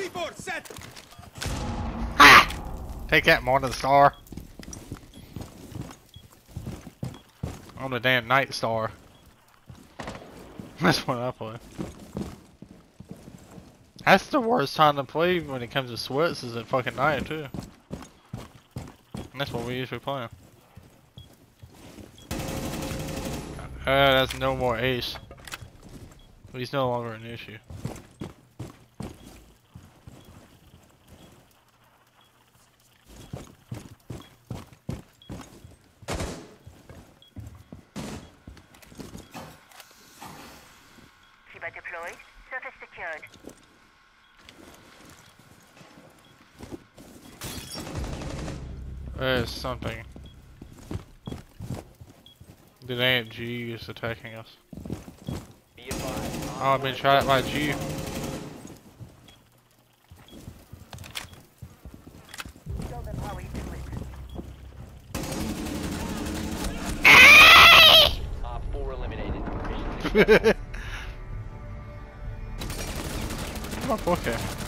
C4 set. Ha! Take that, Morning Star. On the damn Night Star. That's what I play. That's the worst time to play when it comes to sweats is at fucking night too. And that's what we usually play. That's no more ace. He's no longer an issue. Shiba deployed. Surface secured. There's something. The damn G is attacking us. Oh, I've been shot at by G. Tell them how we do it. 4 eliminated. Oh, okay.